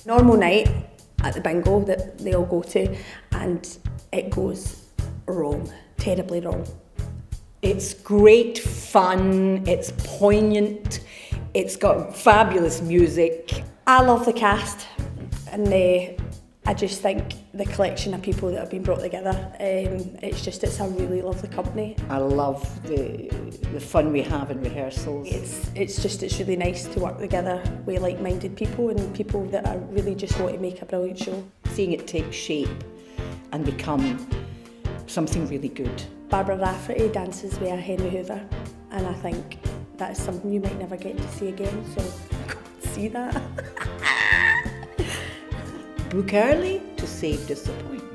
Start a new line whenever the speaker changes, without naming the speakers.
Normal night at the bingo that they all go to, and it goes wrong, terribly wrong.
It's great fun, it's poignant, it's got fabulous music.
I love the cast, and I just think the collection of people that have been brought together, it's a really lovely company.
I love the fun we have in rehearsals.
It's really nice to work together with like-minded people and people that are really just want to make a brilliant show.
Seeing it take shape and become something really good.
Barbara Rafferty dances with a Henry Hoover, and I think that's something you might never get to see again, so go and see that.
Book early to save disappointment.